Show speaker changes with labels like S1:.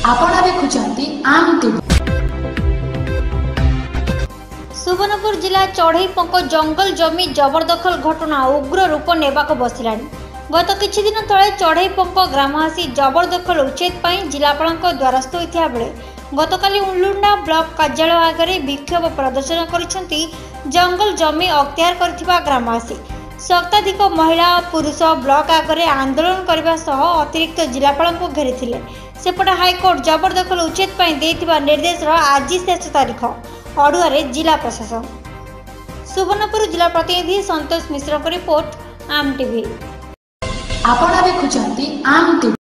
S1: ଆପଣ ଦେଖୁଛନ୍ତି ଆମ ଟିଭି।
S2: सुवर्णपुर जिला चढ़ईपंख जंगल जमी जबरदखल घटना उग्र रूप नेबाक बसिलानी। गत किछि दिन तले चढ़ईपंख ग्रामवासी जबरदखल उच्छेद पर जिलापाल द्वारस्थ होता बेले गतकाली उलुंडा ब्लॉक कार्यालय आगे विक्षोभ प्रदर्शन करिसेंती जंगल जमी अख्तियार करथिबा ग्रामवासी। शताधिक महिला और पुरुष ब्लॉक आगे आंदोलन करने सह अतिरिक्त जिलापाल को घेरी। सेपटे हाईकोर्ट जबरदखल उच्छेद पर देथिबा निर्देश आज शेष तारीख अड़ुआरे जिला प्रशासन। सुवर्णपुर जिला प्रतिनिधि संतोष मिश्र को रिपोर्ट आम टीवी।
S1: आपण देखुଛନ୍ତି आम टीवी।